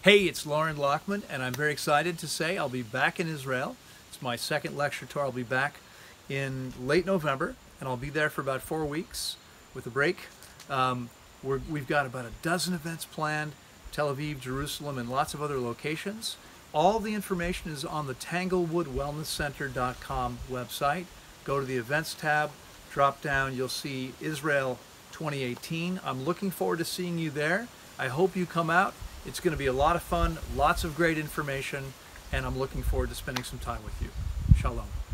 Hey, it's Loren Lockman, and I'm very excited to say I'll be back in Israel. It's my second lecture tour. I'll be back in late November, and I'll be there for about 4 weeks with a break. We've got about a dozen events planned, Tel Aviv, Jerusalem, and lots of other locations. All the information is on the tanglewoodwellnesscenter.com website. Go to the events tab, drop down, you'll see Israel 2018. I'm looking forward to seeing you there. I hope you come out. It's going to be a lot of fun, lots of great information, and I'm looking forward to spending some time with you. Shalom.